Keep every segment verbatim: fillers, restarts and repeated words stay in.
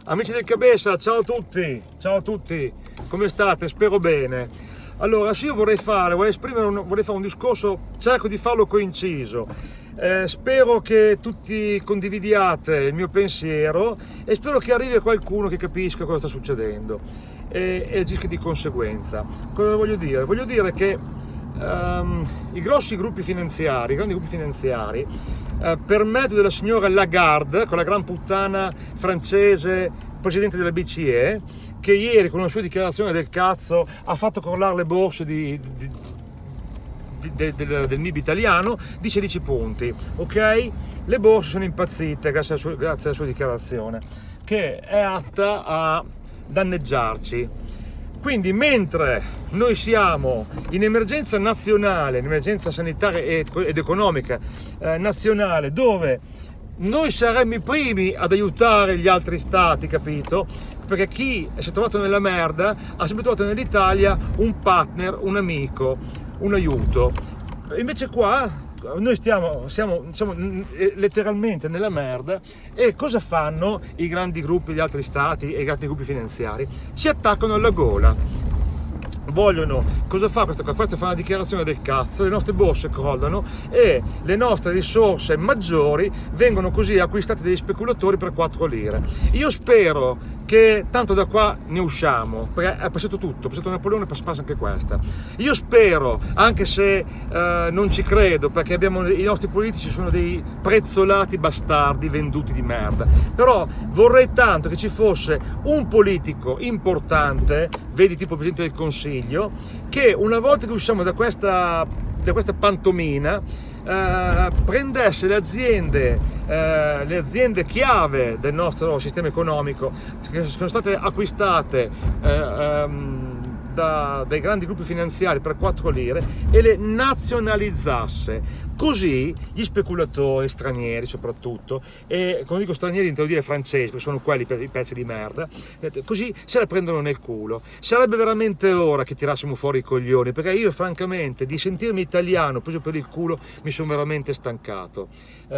Amici del Cabessa, ciao a tutti, ciao a tutti, come state? Spero bene. Allora, sì, io vorrei fare, vorrei esprimere un, vorrei fare un discorso, cerco di farlo coinciso. Eh, spero che tutti condividiate il mio pensiero e spero che arrivi qualcuno che capisca cosa sta succedendo e, e agisca di conseguenza. Cosa voglio dire? Voglio dire che um, i grossi gruppi finanziari, i grandi gruppi finanziari, Uh, per mezzo della signora Lagarde, quella gran puttana francese, presidente della B C E, che ieri con una sua dichiarazione del cazzo ha fatto crollare le borse di, di, di, de, de, del M I B italiano di sedici punti, ok? Le borse sono impazzite grazie alla sua, grazie alla sua dichiarazione, che è atta a danneggiarci. Quindi mentre noi siamo in emergenza nazionale, in emergenza sanitaria ed economica eh, nazionale, dove noi saremmo i primi ad aiutare gli altri stati, capito? Perché chi si è trovato nella merda ha sempre trovato nell'Italia un partner, un amico, un aiuto. Invece qua noi stiamo, siamo, siamo letteralmente nella merda e cosa fanno i grandi gruppi di altri stati e i grandi gruppi finanziari? Ci attaccano alla gola. Vogliono, cosa fa questa qua? Questa fa una dichiarazione del cazzo, le nostre borse crollano e le nostre risorse maggiori vengono così acquistate dagli speculatori per quattro lire. Io spero che tanto da qua ne usciamo, perché è passato tutto, è passato Napoleone, passa anche questa. Io spero, anche se eh, non ci credo, perché abbiamo, i nostri politici sono dei prezzolati bastardi venduti di merda, però vorrei tanto che ci fosse un politico importante, vedi tipo Presidente del Consiglio, che una volta che usciamo da questa, da questa pantomina eh, prendesse le aziende, eh, le aziende chiave del nostro sistema economico che sono state acquistate eh, ehm, da, dai grandi gruppi finanziari per quattro lire e le nazionalizzasse. Così gli speculatori stranieri soprattutto, e quando dico stranieri intendo dire francesi, perché sono quelli per i pezzi di merda, così se la prendono nel culo. Sarebbe veramente ora che tirassimo fuori i coglioni, perché io francamente di sentirmi italiano preso per il culo mi sono veramente stancato.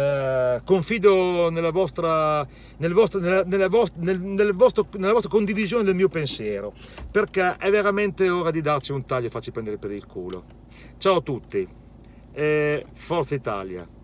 Eh, confido nella vostra, nel vostro, nella, nella, vostra, nel, nel vostro, nella vostra condivisione del mio pensiero, perché è veramente ora di darci un taglio e farci prendere per il culo. Ciao a tutti. E Forza Italia!